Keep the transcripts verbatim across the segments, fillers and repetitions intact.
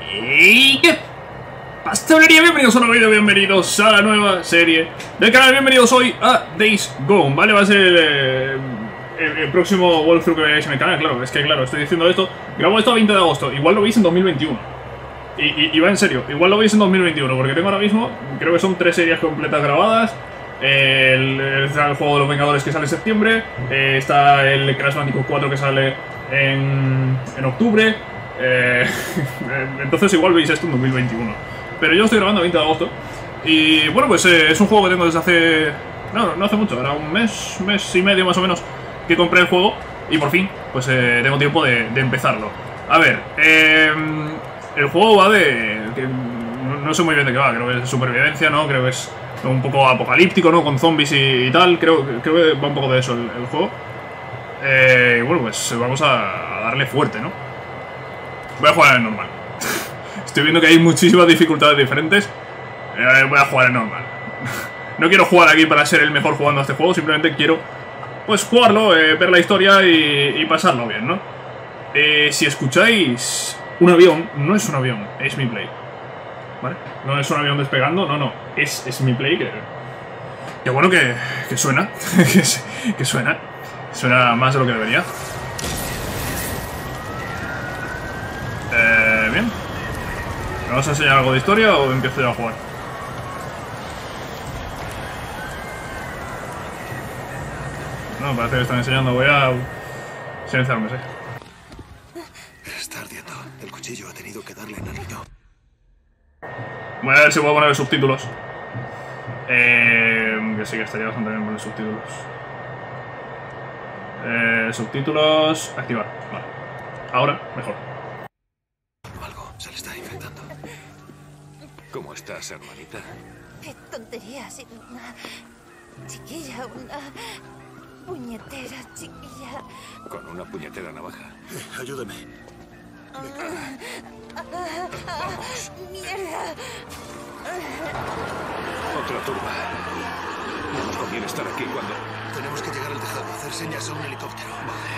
¿Y qué pastelería? Bienvenidos a un nuevo vídeo, bienvenidos a la nueva serie del canal, bienvenidos hoy a Days Gone, ¿vale? Va a ser el, eh, el, el próximo walkthrough que veáis en el canal, claro, es que claro, estoy diciendo esto, grabo esto a veinte de agosto, igual lo veis en dos mil veintiuno. Y, y, y va en serio, igual lo veis en dos mil veintiuno, porque tengo ahora mismo, creo que son tres series completas grabadas. El, el, el juego de los Vengadores que sale en septiembre, eh, está el Crash Bandicoot cuatro que sale en, en octubre. Eh, entonces igual veis esto en dos mil veintiuno. Pero yo estoy grabando a veinte de agosto. Y bueno, pues eh, es un juego que tengo desde hace... No, no hace mucho, era un mes, mes y medio más o menos que compré el juego. Y por fin, pues eh, tengo tiempo de, de empezarlo. A ver, eh, el juego va de... Que no, no sé muy bien de qué va, creo que es de supervivencia, ¿no? Creo que es un poco apocalíptico, ¿no? Con zombies y, y tal, creo, creo que va un poco de eso el, el juego. Eh, bueno, pues vamos a, a darle fuerte, ¿no? Voy a jugar en normal. Estoy viendo que hay muchísimas dificultades diferentes. Eh, voy a jugar en normal. No quiero jugar aquí para ser el mejor jugando a este juego, simplemente quiero, pues, jugarlo, eh, ver la historia y, y pasarlo bien, ¿no? Eh, si escucháis un avión, no es un avión, es mi play. ¿Vale? No es un avión despegando, no, no, es, es mi play que... Que bueno que, que suena, que, que suena, suena más de lo que debería. Eh, bien. ¿Me vas a enseñar algo de historia o empiezo ya a jugar? No, parece que están enseñando, voy a silenciarme, sí. Está ardiendo, el cuchillo ha tenido que darle en algo. Voy a ver si puedo poner subtítulos. Eh, que sí que estaría bastante bien poner subtítulos. Eh, subtítulos... Activar. Vale. Ahora, mejor. Algo se le está infectando. ¿Cómo estás, hermanita? Qué tontería, si una chiquilla, una puñetera chiquilla. Con una puñetera navaja. Ayúdame. Vamos. ¡Mierda! Otra turba. No nos conviene estar aquí cuando... Tenemos que llegar al tejado, hacer señas a un helicóptero.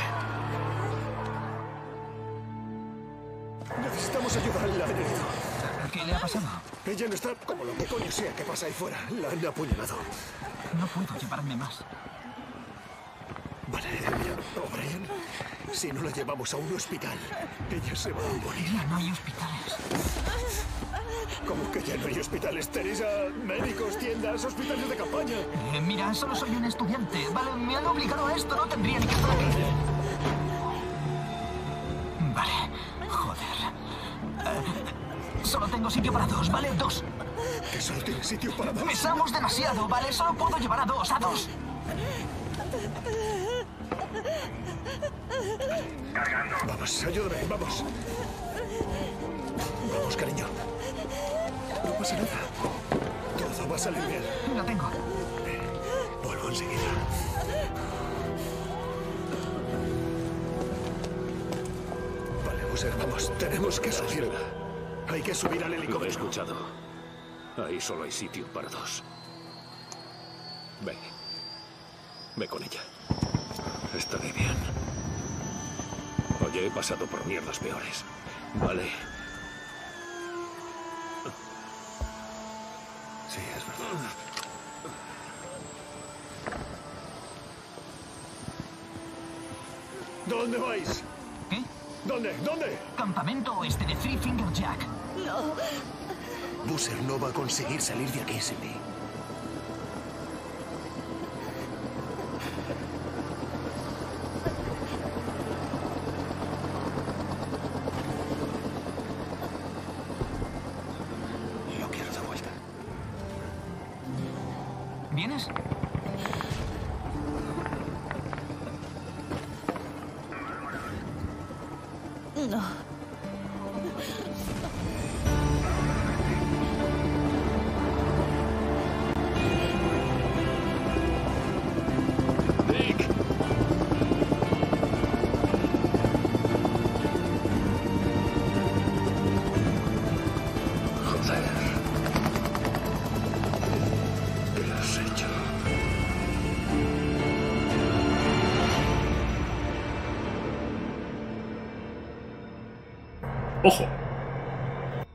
Vale. Necesitamos ayuda, la han herido. ¿Qué le ha pasado? Ella no está como lo que coño sea que pasa ahí fuera. La han apuñalado. No puedo llevarme más. Vale, mira, O'Brien, si no la llevamos a un hospital, ella se va a morir. Ya no hay hospitales. ¿Cómo que ya no hay hospitales? Tenéis a médicos, tiendas, hospitales de campaña. Eh, mira, solo soy un estudiante. Vale, me han obligado a esto, no tendría ni que estar aquí. Vale, joder. Eh, solo tengo sitio para dos, ¿vale? Dos. ¿Que solo tienes sitio para dos? Pesamos demasiado, ¿vale? Solo puedo llevar a dos, a dos. Vamos, ayúdame, vamos. Vamos, cariño. No pasa nada. Todo va a salir bien. Lo tengo. Vuelvo enseguida. Vale, Bowser, vamos. Tenemos que subirla. Hay que subir al helicóptero. Lo he escuchado. Ahí solo hay sitio para dos. Ve. Ve con ella. Estaré bien. Oye, he pasado por mierdas peores. Vale. Sí, es verdad. ¿Dónde vais? ¿Qué? ¿Dónde? ¿Dónde? Campamento oeste de Three Finger Jack. No. Bowser no va a conseguir salir de aquí, Cindy. Lo quiero de vuelta. ¿Vienes? No. Nick. Joder. ¿Qué has hecho? Ojo.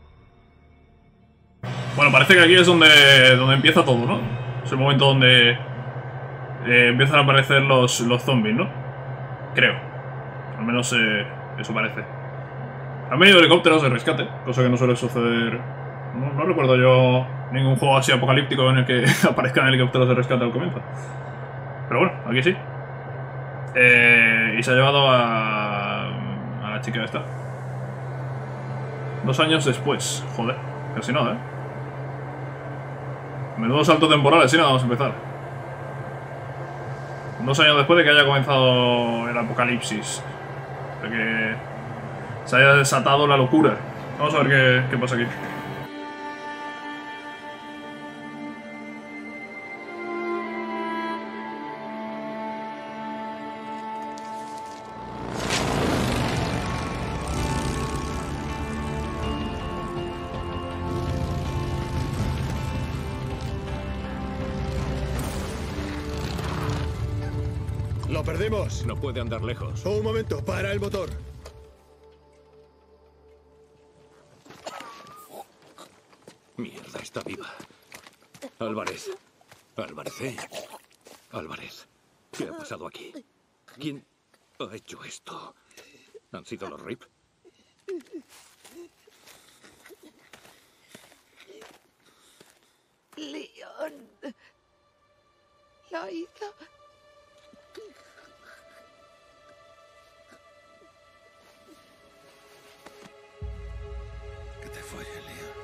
Bueno, parece que aquí es donde, donde empieza todo, ¿no? Es el momento donde eh, empiezan a aparecer los, los zombies, ¿no? Creo. Al menos eh, eso parece. Han venido helicópteros de rescate, cosa que no suele suceder. No, no recuerdo yo ningún juego así apocalíptico en el que aparezcan helicópteros de rescate al comienzo. Pero bueno, aquí sí. Eh, y se ha llevado a, a la chica esta. Dos años después. Joder, casi nada, ¿eh? Menudo salto temporal, así nada, vamos a empezar. Dos años después de que haya comenzado el apocalipsis. De que se haya desatado la locura. Vamos a ver qué, qué pasa aquí. ¡Lo perdimos! No puede andar lejos. Un momento, para el motor. Mierda, está viva. Álvarez. Álvarez, ¿eh? Álvarez. ¿Qué ha pasado aquí? ¿Quién ha hecho esto? ¿Han sido los R I P? Leon. Lo hizo. Que te follen, Leon.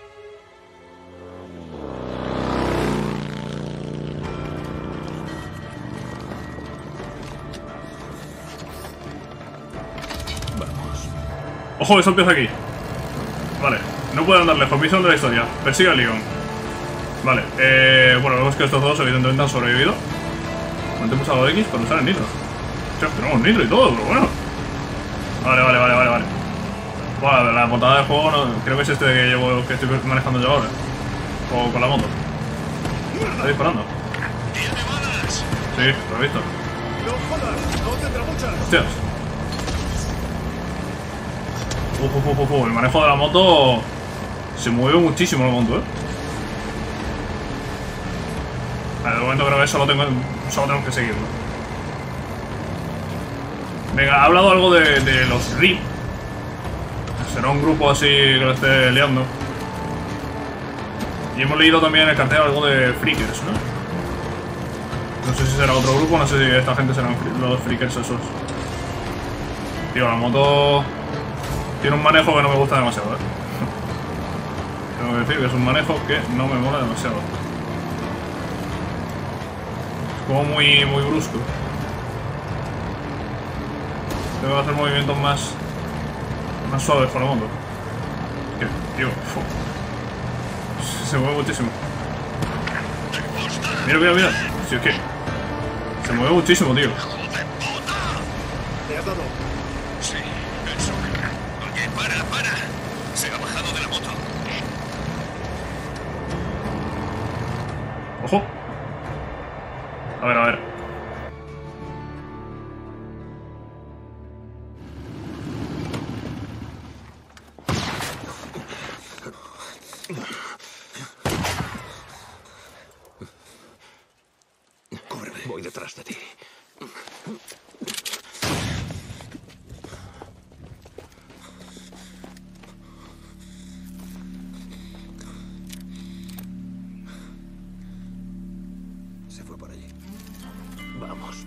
Vamos. Ojo, eso empieza aquí. Vale, no puede andar lejos. Misión de la historia. Persigue a Leon. Vale, eh, bueno, vemos que estos dos evidentemente han sobrevivido. Mantemos algo de X para usar el nitro. Hostia, tenemos nitro y todo, pero bueno. Vale, vale, vale, vale, vale. Bueno, la montada del juego no, creo que es este que llevo, que estoy manejando yo ahora. O con la moto. Está disparando. Sí, lo he visto. ¡No jodas! ¡No tendrá muchas! Hostias. Uf, uf, uf, uf, el manejo de la moto se mueve muchísimo la moto, eh. Vale, de momento creo que solo, tengo, solo tenemos que seguirlo. Venga, ha hablado algo de, de los R I P. Será un grupo así que lo esté liando. Y hemos leído también en el cartel algo de Freakers, ¿no? No sé si será otro grupo, no sé si esta gente serán los Freakers esos. Tío, la moto tiene un manejo que no me gusta demasiado, ¿eh? Tengo que decir que es un manejo que no me mola demasiado. Es como muy, muy brusco. Tengo que hacer movimientos más, más suaves con la moto. ¿Qué? Tío, uf. Se mueve muchísimo. Mira, mira, mira. Si es que se mueve muchísimo, tío. ¿Te has dado? Sí, eso. Oye, para, para. Se ha bajado de la moto. Ojo. A ver, a ver. Voy detrás de ti. Se fue por allí. Vamos.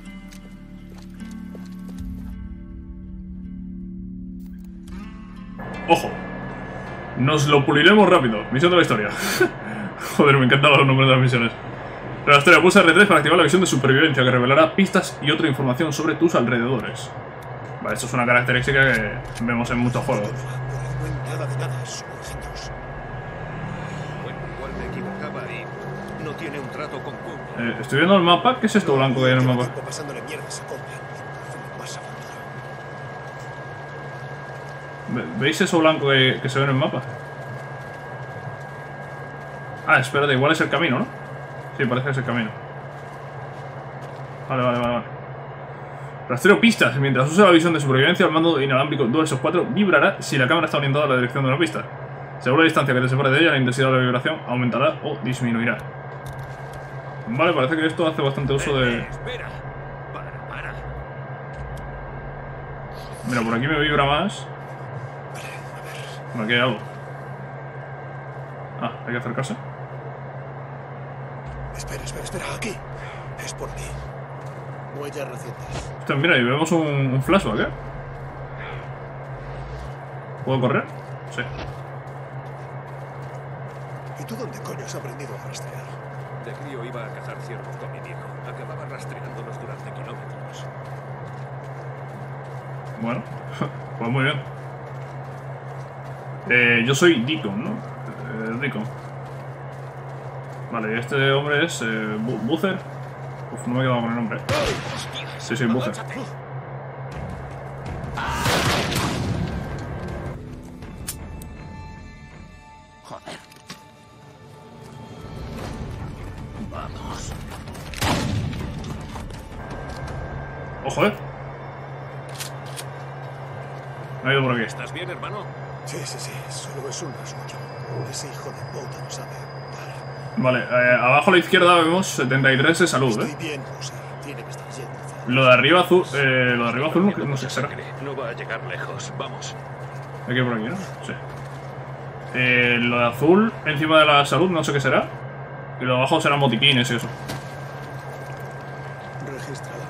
Ojo. Nos lo puliremos rápido. Misión de la historia. Joder, me encantan los nombres de las misiones. La historia, pulsa R tres para activar la visión de supervivencia que revelará pistas y otra información sobre tus alrededores. Vale, esto es una característica que vemos en muchos juegos. Por algo en nada de nada, solo ejemplos. Bueno, igual me equivocaba y no tiene un trato con Q. Eh, estoy viendo el mapa. ¿Qué es esto blanco que hay en el Lleva mapa? tiempo pasándole mierdas a Corbin. Más aventura. Ve- ¿Veis eso blanco que, que se ve en el mapa? Ah, espérate, igual es el camino, ¿no? Sí, parece que es el camino. Vale, vale, vale, vale. Rastreo pistas. Mientras use la visión de supervivencia, el mando inalámbrico DualShock cuatro vibrará si la cámara está orientada a la dirección de una pista. Según la distancia que te separe de ella, la intensidad de la vibración aumentará o disminuirá. Vale, parece que esto hace bastante uso de... Eh, espera. Para, para. Mira, por aquí me vibra más. Aquí hay algo. Ah, hay que acercarse. Espera, espera, espera. Aquí. Es por aquí. Huellas recientes. Hostia, mira, y vemos un, un flashback, ¿eh? ¿Puedo correr? Sí. ¿Y tú dónde coño has aprendido a rastrear? De crío iba a cazar ciervos con mi viejo. Acababa rastreándolos durante kilómetros. Bueno, pues muy bien. Eh, yo soy Deacon, ¿no? Eh, Deacon. Vale, y este hombre es eh, Bu- Butcher. Uf, no me he quedado con el nombre. Sí, sí, Butcher. Joder. Vamos. Ojo, eh. Me ha ido por aquí. ¿Estás bien, hermano? Sí, sí, sí. Solo es un rasguño. Ese hijo de puta no sabe dar. Vale, eh, abajo a la izquierda vemos setenta y tres de salud, Estoy eh. bien, Bowser. Tiene que estar yendo hacia Lo de arriba azul, eh, lo de arriba azul no, no sé qué será. No va a llegar lejos. Vamos. Hay que ir por aquí, ¿no? Sí. Eh, lo de azul encima de la salud no sé qué será. Y lo de abajo serán botiquines y eso. Registrador.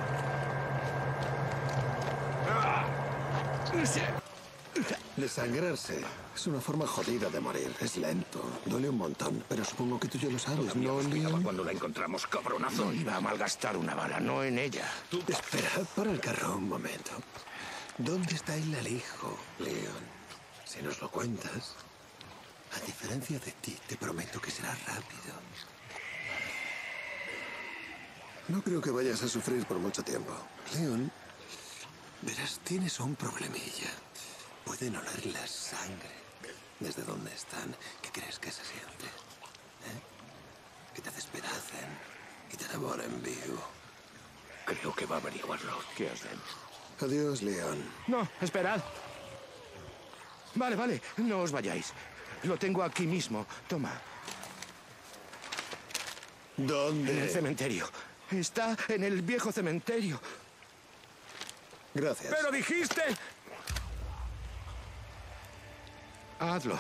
Desangrarse es una forma jodida de morir. Es lento, duele un montón, pero supongo que tú ya lo sabes, ¿no, Leon? Cuando la encontramos, cabronazo. No iba a malgastar una bala, no en ella. Espera, para el carro un momento. ¿Dónde está el alijo, Leon? Si nos lo cuentas, a diferencia de ti, te prometo que será rápido. No creo que vayas a sufrir por mucho tiempo. Leon, verás, tienes un problemilla. Pueden oler la sangre desde donde están. ¿Qué crees que se siente? ¿Eh? Que te despedacen y te devoren vivo. Creo que va a averiguarlo. ¿Qué hacen? Adiós, Leon. No, esperad. Vale, vale, no os vayáis. Lo tengo aquí mismo. Toma, en el ¿Dónde? cementerio. Está en el viejo cementerio. Gracias. ¡Pero dijiste! Hazlo.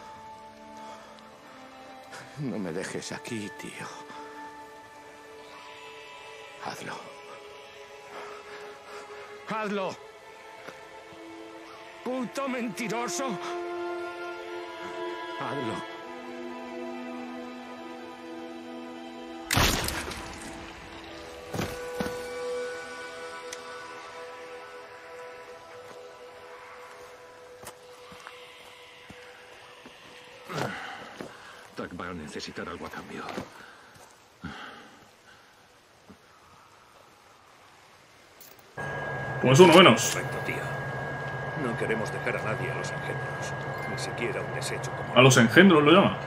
No me dejes aquí, tío. Hazlo. Hazlo. ¡Puto mentiroso! Hazlo. Doug va a necesitar algo a cambio. Pues uno menos. Perfecto, tío. No queremos dejar a nadie a los engendros. Ni siquiera un desecho como... A los engendros lo llama.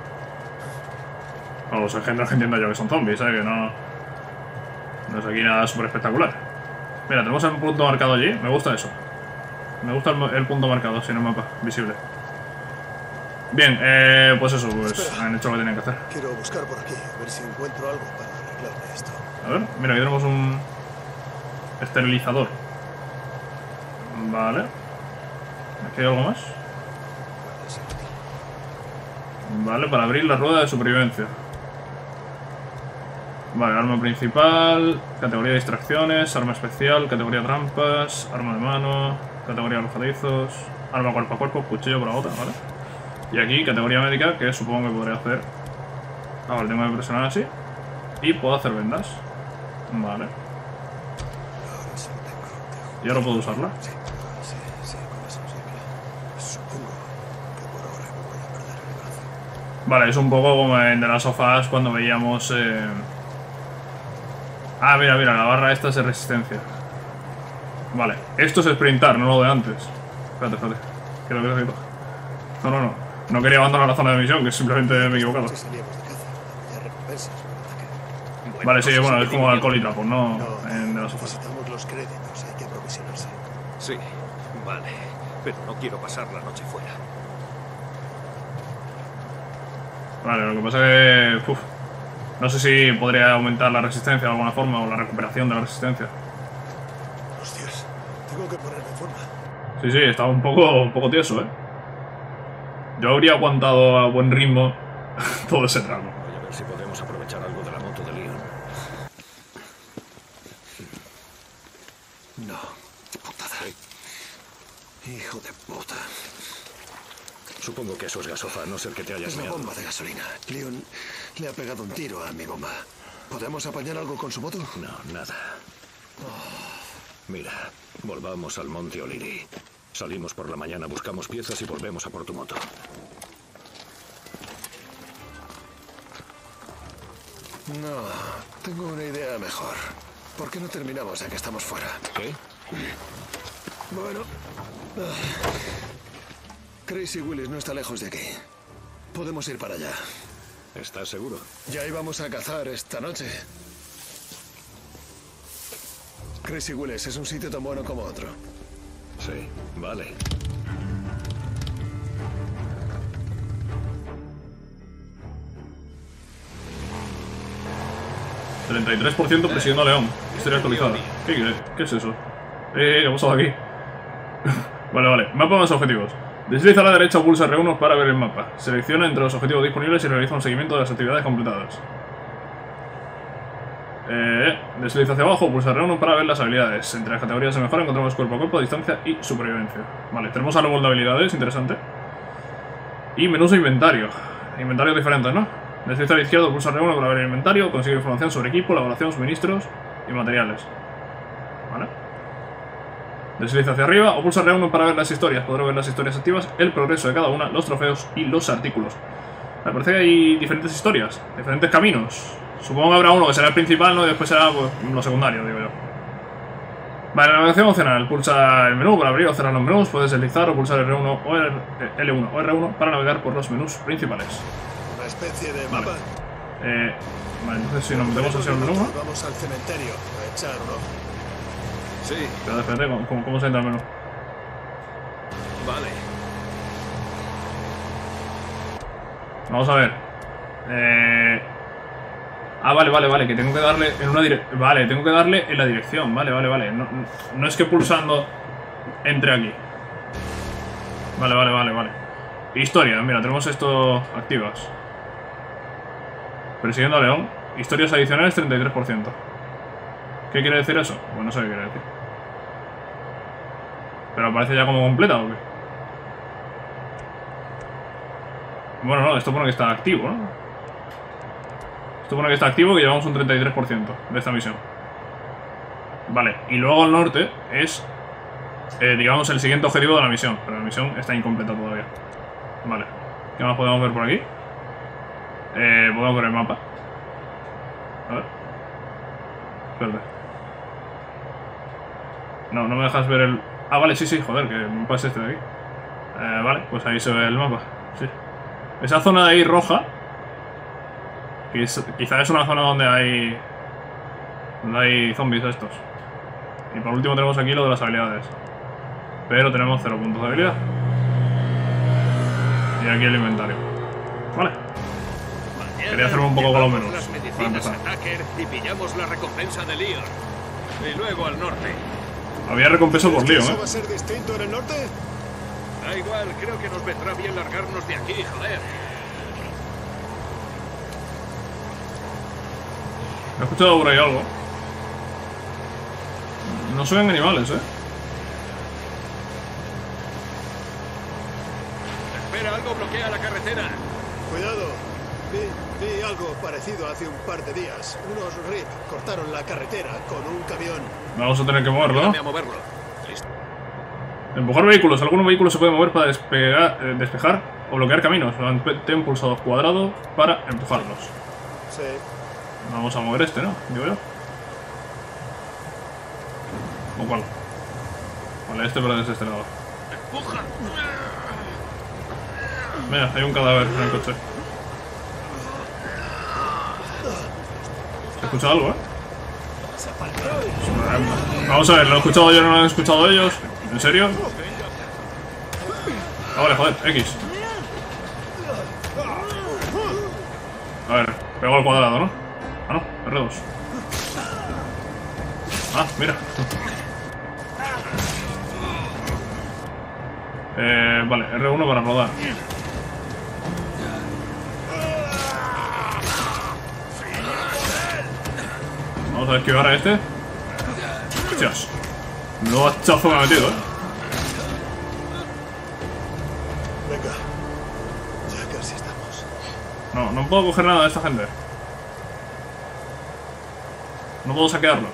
A los engendros que entiendo yo que son zombies, ¿sabes? Que no... No es aquí nada súper espectacular. Mira, tenemos el punto marcado allí. Me gusta eso. Me gusta el, el punto marcado así en el mapa, visible. Bien, eh, pues eso, pues Espera. han hecho lo que tenían que hacer. Quiero buscar por aquí, a ver si encuentro algo para arreglarme esto. A ver, mira, aquí tenemos un esterilizador. Vale. ¿Aquí hay algo más? Puede ser útil. Vale, para abrir la rueda de supervivencia. Vale, arma principal, categoría de distracciones, arma especial, categoría trampas, arma de mano, categoría arrojadizos, arma cuerpo a cuerpo, cuchillo por la bota, ¿vale? Y aquí, categoría médica, que supongo que podré hacer. Ah, vale, tengo que presionar así. Y puedo hacer vendas. Vale. Ahora sí lo tengo. ¿Y ahora puedo usarla? Sí, sí, sí, con eso sí. Supongo que por ahora me voy a perder el brazo. Vale, es un poco como en The Last of Us cuando veíamos... Eh... Ah, mira, mira, la barra esta es de resistencia. Vale, esto es sprintar, no lo de antes. Espérate, espérate. ¿Qué es lo que necesito? No, no, no. No quería abandonar la zona de misión, que simplemente me he equivocado. Si salíamos de caza, había recompensas por ataque. Bueno, Vale, sí, pues bueno, eso es como te alcohol y digo trapo, no No, en The Last of Us. necesitamos los créditos, hay que aprovisionarse. bien. Sí, vale. Pero no quiero pasar la noche fuera. Vale, lo que pasa es que... Uf, no sé si podría aumentar la resistencia de alguna forma o la recuperación de la resistencia. Hostias, tengo que ponerme en forma. Sí, sí, estaba un poco, un poco tieso, ¿eh? Yo habría aguantado a buen ritmo todo ese tramo. Voy a ver si podemos aprovechar algo de la moto de Leon. No, putada. Hijo de puta. Supongo que eso es gasofa, a no ser que te hayas Es la meado. bomba de gasolina. Leon le ha pegado un tiro a mi bomba. ¿Podemos apañar algo con su moto? No, nada. Mira, volvamos al Monte O'Leary. Salimos por la mañana, buscamos piezas y volvemos a por tu moto. No, tengo una idea mejor. ¿Por qué no terminamos ya que estamos fuera? ¿Qué? Bueno... ah, Crazy Willis no está lejos de aquí. Podemos ir para allá. ¿Estás seguro? Ya íbamos a cazar esta noche. Crazy Willis es un sitio tan bueno como otro. Sí, vale. treinta y tres por ciento presidiendo a León. Historia actualizada. ¿Qué, qué, ¿Qué es eso? Eh, ¿qué ha pasado aquí? Vale, vale. Mapa más objetivos. Desliza a la derecha o pulsa R uno para ver el mapa. Selecciona entre los objetivos disponibles y realiza un seguimiento de las actividades completadas. Eh, desliza hacia abajo o pulsa R uno para ver las habilidades. Entre las categorías de mejora encontramos cuerpo a cuerpo, distancia y supervivencia. Vale, tenemos árbol de habilidades, interesante. Y menús de inventario. Inventarios diferentes, ¿no? Desliza a la izquierda o pulsa R uno para ver el inventario. Consigue información sobre equipo, elaboración, suministros y materiales. Vale. Desliza hacia arriba o pulsa R uno para ver las historias. Podrá ver las historias activas, el progreso de cada una, los trofeos y los artículos. Me parece que hay diferentes historias, diferentes caminos. Supongo que habrá uno que será el principal, ¿no? Y después será pues, lo secundario, digo yo. Vale, navegación opcional. Pulsa el menú para abrir o cerrar los menús. Puedes deslizar o pulsar R uno o L uno o R uno para navegar por los menús principales. Una especie de Vale. mapa. Eh, vale, entonces si nos metemos hacia el menú, ¿no? Vamos al cementerio a echar un ojo. Sí, Espérate, espérate, ¿cómo, cómo, cómo se entra al menú? vale. Vamos a ver. Eh... Ah, vale, vale, vale, que tengo que darle en una dirección. Vale, tengo que darle en la dirección. Vale, vale, vale. No, no es que pulsando entre aquí. Vale, vale, vale, vale. Historia, mira, tenemos esto activas. Persiguiendo a León. Historias adicionales, treinta y tres por ciento. ¿Qué quiere decir eso? Pues no sé qué quiere decir. ¿Pero aparece ya como completa o qué? Bueno, no, esto pone que está activo, ¿no? Esto pone que está activo, que llevamos un treinta y tres por ciento de esta misión. Vale, y luego al norte es, eh, digamos, el siguiente objetivo de la misión. Pero la misión está incompleta todavía. Vale, ¿qué más podemos ver por aquí? Eh, podemos ver el mapa. A ver. Espérate. No, no me dejas ver el... Ah, vale, sí, sí, joder, que el mapa es este de aquí. Eh, vale, pues ahí se ve el mapa. Sí. Esa zona de ahí roja, que es, quizá es una zona donde hay... Donde hay zombies estos. Y por último tenemos aquí lo de las habilidades. Pero tenemos cero puntos de habilidad. Y aquí el inventario. Vale. Quería hacerme un poco con los menús. Las Para medicinas empezar. a Tucker y pillamos la recompensa de Leon. Y luego al norte. Había recompensa por Leon, ¿Eso ¿eh? va a ser distinto en el norte? Da igual, creo que nos vendrá bien largarnos de aquí, joder. He escuchado por ahí algo. No se ven animales, ¿eh? Espera, algo bloquea la carretera. Cuidado. Vi, vi algo parecido hace un par de días. Unos R I P cortaron la carretera con un camión. Vamos a tener que moverlo, Ayúdame a ¿no? moverlo. Listo. Empujar vehículos. Algunos vehículos se pueden mover para despegar, eh, despejar o bloquear caminos. Mantén pulsado cuadrado para empujarlos. Sí. Vamos a mover este, ¿no? Digo yo. ¿O cuál? Vale, este pero desde este lado. ¡Empuja! Mira, hay un cadáver en el coche. He escuchado algo, ¿eh? Vamos a ver, ¿lo he escuchado yo o no lo han escuchado ellos? ¿En serio? Ah, vale, joder, X. A ver, pego al cuadrado, ¿no? Ah, no, R dos. Ah, mira. Eh, vale, R uno para rodar. Vamos a esquivar a este. Hostias. No hachazo me ha metido, eh. Venga. Ya casi estamos. No, no puedo coger nada de esta gente. No puedo saquearlos.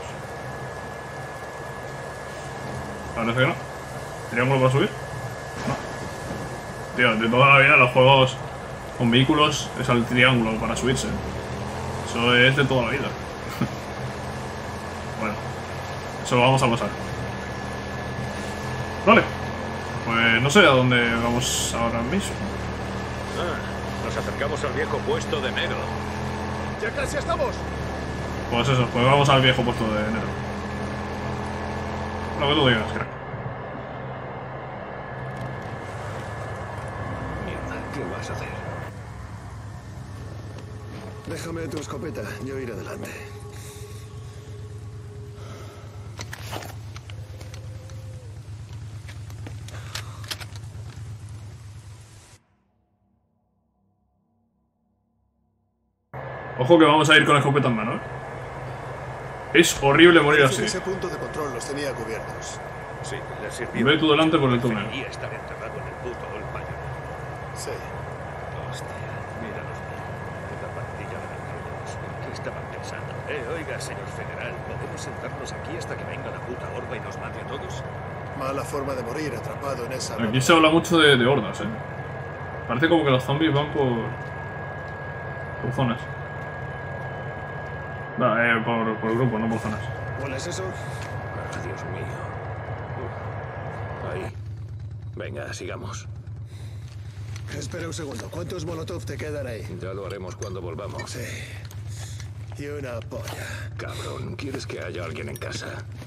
Parece que no. ¿Triángulo para subir? No. Tío, de toda la vida los juegos con vehículos es el triángulo para subirse. Eso es de toda la vida. Bueno, eso lo vamos a pasar. Vale. Pues no sé a dónde vamos ahora mismo. Ah, nos acercamos al viejo puesto de enero. Ya casi estamos. Pues eso, pues vamos al viejo puesto de enero. Lo que tú digas, crack. Mierda, ¿qué vas a hacer? Déjame tu escopeta, yo iré adelante. Ojo que vamos a ir con la escopeta en mano, ¿eh? Es horrible morir Parece que así. ese punto de control los tenía cubiertos. Sí, le sirvió. Ve tú delante por el túnel. Preferiría estar enterrado en el puto del payo. Sí. Hostia, míralos bien. Puta pandilla de bandidos. ¿Qué estaban pensando? Eh, oiga, señor federal, ¿podemos sentarnos aquí hasta que venga la puta horda y nos mate a todos? Mala forma de morir atrapado en esa... Aquí se habla mucho de, de hordas, eh. Parece como que los zombies van por... por zonas. No, eh, por, por grupo, no por zonas. ¿Hueles eso? Ah, Dios mío. Uf. Ahí. Venga, sigamos. Espera un segundo. ¿Cuántos molotov te quedan ahí? Ya lo haremos cuando volvamos. Sí. Y una polla. Cabrón, ¿quieres que haya alguien en casa?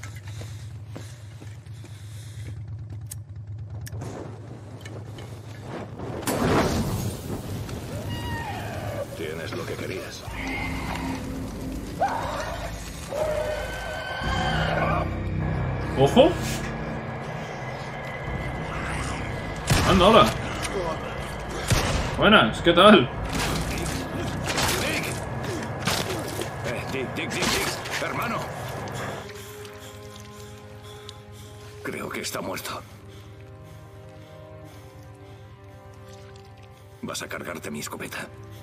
Tienes lo que querías. ¡Ojo! ¡Anda, hola! Buenas, ¿qué tal? Eh, Dick, Dick, Dick, Dick, hermano. Creo que está muerto. ¿Vas a cargarte mi escopeta?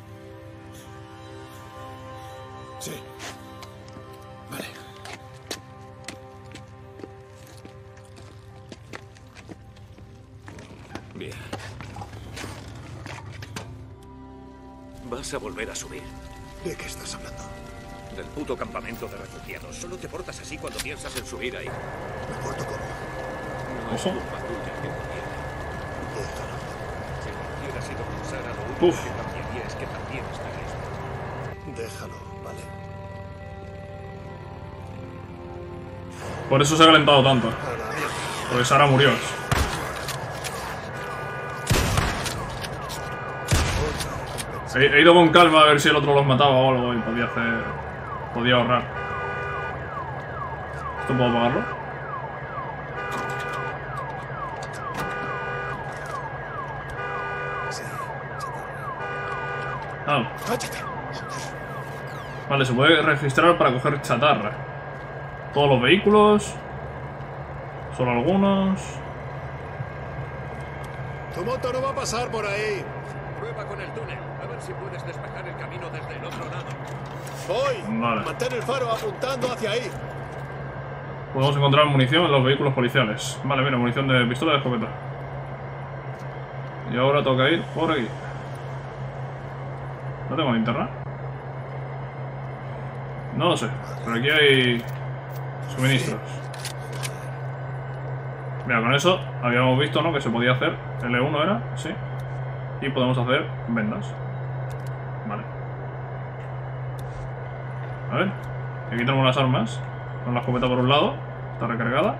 Sí. Vale. Bien. Vas a volver a subir. ¿De qué estás hablando? Del puto campamento de refugiados. Solo te portas así cuando piensas en subir ahí. ¿Me porto como? No es Ojo. culpa tuya que no viene. Déjalo. Si no hubiera sido por Sara, lo único Uf. que cambiaría es que también estarías muerto. Déjalo, ¿vale? Por eso se ha calentado tanto. A la mierda. Porque Sara murió. He, he ido con calma a ver si el otro los mataba o algo y podía hacer... podía ahorrar. ¿Esto puedo pagarlo? Sí. Ah, Cállate. vale, se puede registrar para coger chatarra. Todos los vehículos. Solo algunos. Tu moto no va a pasar por ahí. Prueba con el túnel. A ver si puedes despejar el camino desde el otro lado. Voy. Vale. Mantén el faro apuntando hacia ahí. Podemos encontrar munición en los vehículos policiales. Vale, mira, munición de pistola y de escopeta. Y ahora toca ir por aquí. ¿No tengo linterna? No lo sé, pero aquí hay suministros. Mira, con eso habíamos visto, ¿no? Que se podía hacer. L uno era, sí. Y podemos hacer vendas. Vale. A ver. Aquí tenemos las armas. Con la escopeta por un lado. Está recargada.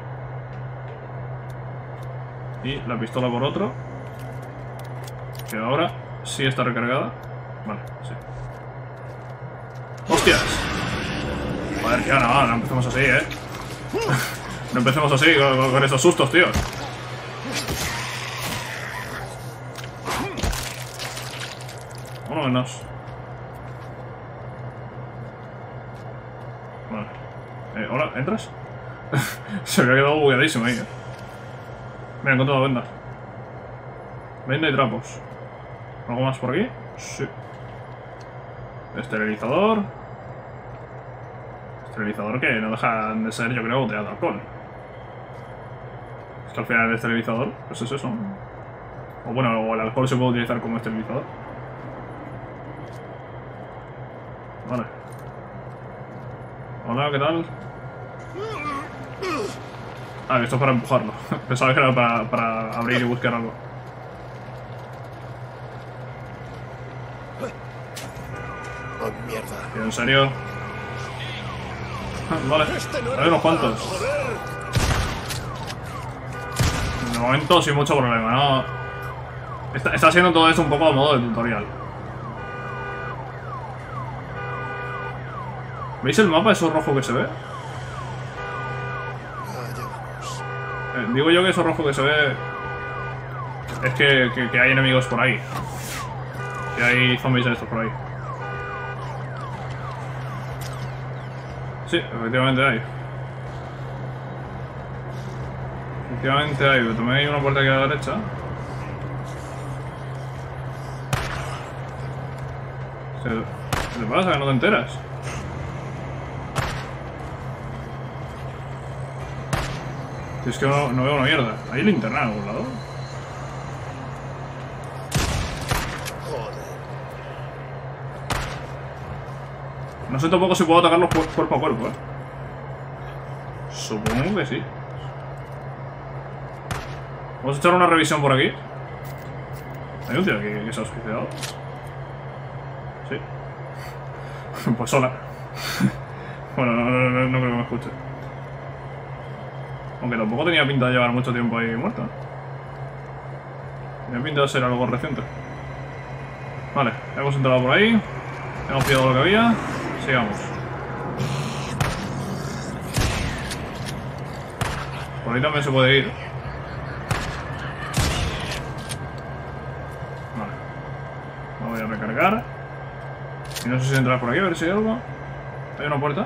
Y la pistola por otro. Que ahora sí está recargada. Vale, sí. ¡Hostias! Joder, tío, no, no empecemos así, ¿eh? No empecemos así, con, con esos sustos, tío. Uno menos. Vale. Eh, hola, ¿entras? Se me ha quedado bugueadísimo ahí, ¿eh? Mira, he encontrado vendas. Venda y trapos. ¿Algo más por aquí? Sí. Esterilizador. Esterilizador que no dejan de ser, yo creo, botellado de alcohol. Es que al final el esterilizador, pues es eso. O bueno, o el alcohol se puede utilizar como esterilizador. Vale. Hola, ¿qué tal? Ah, esto es para empujarlo. Pensaba que era para, para abrir y buscar algo. Oh, mierda. Tío, ¿en serio? Vale, hay unos cuantos. De momento sin mucho problema, ¿no? Está, está haciendo todo esto un poco a modo de tutorial. ¿Veis el mapa, eso rojo que se ve? Eh, digo yo que eso rojo que se ve es que, que, que hay enemigos por ahí. Que hay zombies de estos por ahí. Sí, efectivamente hay. Efectivamente hay. Tomé ahí una puerta aquí a la derecha. ¿Qué te pasa? ¿Que no te enteras? Es que no, no veo una mierda. ¿Hay linterna en algún lado? No sé tampoco si puedo atacarlos cuerpo a cuerpo, ¿eh? Supongo que sí. Vamos a echar una revisión por aquí. ¿Hay un tío aquí que se ha suicidado? Sí. Pues hola. Bueno, no, no, no, no creo que me escuche. Aunque tampoco tenía pinta de llevar mucho tiempo ahí muerto. Tenía pinta de ser algo reciente. Vale, hemos entrado por ahí. Hemos pillado lo que había. Sigamos. Por ahí también se puede ir. Vale. Me voy a recargar. Y no sé si entrar por aquí, a ver si hay algo. ¿Hay una puerta?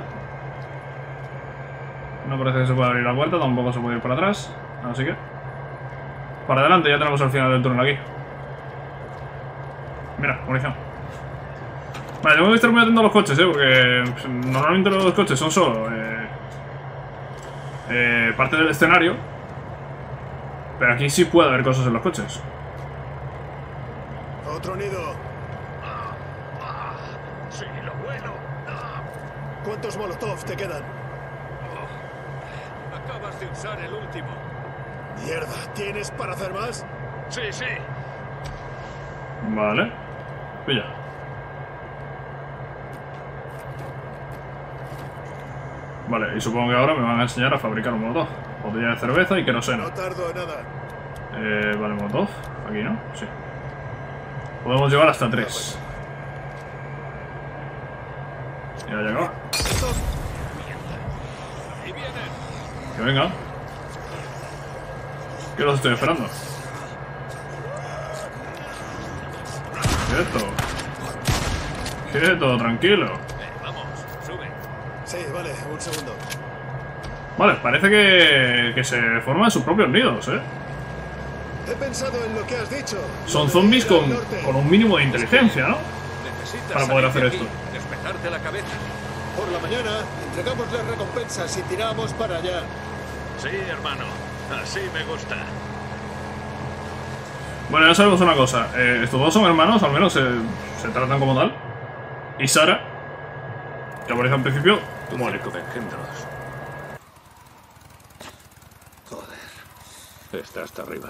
No parece que se pueda abrir la puerta, tampoco se puede ir para atrás. Así que... para adelante, ya tenemos el final del túnel aquí. Mira, munición. Vale, tengo que estar muy atento a los coches, ¿eh? Porque pues, normalmente los coches son solo eh, eh, parte del escenario. Pero aquí sí puede haber cosas en los coches. Otro nido. Sí, lo bueno. ¿Cuántos molotov te quedan? Acabas de usar el último. Mierda, ¿tienes para hacer más? Sí, sí. Vale. Pilla. Vale, y supongo que ahora me van a enseñar a fabricar un molotov. Botella de cerveza y queroseno. No tardo en nada. Eh, vale, molotov. Aquí, ¿no? Sí. Podemos llevar hasta tres. Ya ha llegado. Ahí vienen. Que venga. ¿Qué los estoy esperando? Quieto. Quieto, tranquilo. Eh, vamos, sube. Sí, vale, un segundo. Vale, parece que, que se forman sus propios nidos, ¿eh? He pensado en lo que has dicho. Son Lo de zombies ir al con, norte. con un mínimo de inteligencia, ¿no? Necesitas Para poder salir de hacer aquí, esto. Despejarte la cabeza. Por la mañana entregamos las recompensas y tiramos para allá. Sí, hermano. Así me gusta. Bueno, ya sabemos una cosa. Eh, estos dos son hermanos, al menos se, se tratan como tal. Y Sara, que aparece al principio, muere. Circo de engendros. Joder. Está hasta arriba.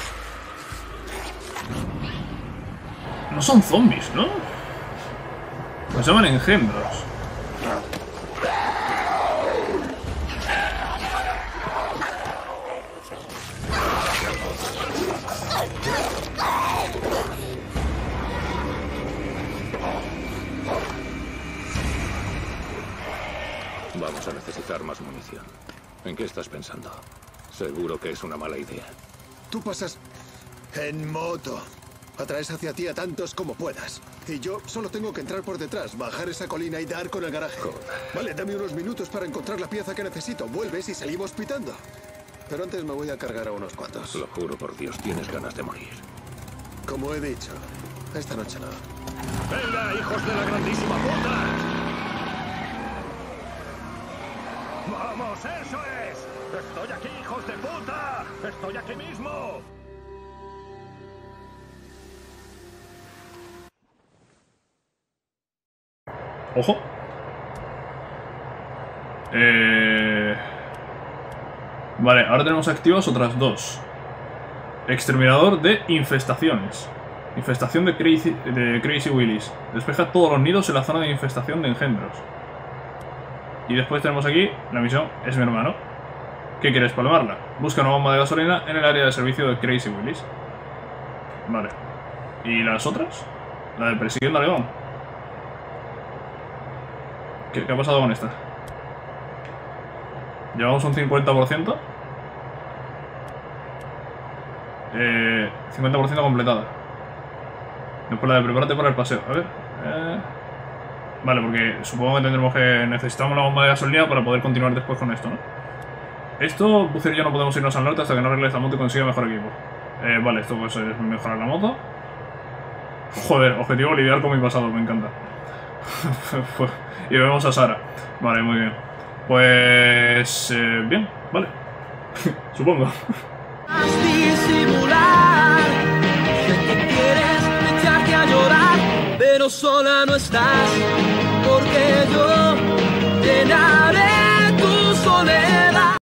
No son zombies, ¿no? Los llaman engendros. Vamos a necesitar más munición. ¿En qué estás pensando? Seguro que es una mala idea. Tú pasas en moto. Atraes hacia ti a tantos como puedas. Y yo solo tengo que entrar por detrás, bajar esa colina y dar con el garaje. Joder. Vale, dame unos minutos para encontrar la pieza que necesito. Vuelves y salimos pitando. Pero antes me voy a cargar a unos cuantos. Lo juro por Dios, tienes ganas de morir. Como he dicho, esta noche no. ¡Venga, hijos de la grandísima puta! ¡Vamos, eso es! ¡Estoy aquí, hijos de puta! ¡Estoy aquí mismo! Ojo. Eh... Vale, ahora tenemos activas otras dos. Exterminador de infestaciones. Infestación de Crazy, de Crazy Willis. Despeja todos los nidos en la zona de infestación de engendros. Y después tenemos aquí la misión Es mi hermano. ¿Qué quieres, palmarla? Busca una bomba de gasolina en el área de servicio de Crazy Willis. Vale. ¿Y las otras? La de persiguiendo a León. ¿Qué, ¿Qué ha pasado con esta? Llevamos un cincuenta por ciento. Eh, cincuenta por ciento completada. Después la de prepárate para el paseo. A ver. Eh... Vale, porque supongo que tendremos que... Necesitamos la bomba de gasolina para poder continuar después con esto, ¿no? Esto, Bucer y yo no podemos irnos al norte hasta que no arregle esta moto y consiga mejor equipo. Eh, vale, esto pues es mejorar la moto. Joder, objetivo lidiar con mi pasado, me encanta. Y vemos a Sara. Vale, muy bien. Pues... Eh, bien, vale. Supongo. Disimular, sé que quieres echarte a llorar, pero sola no estás.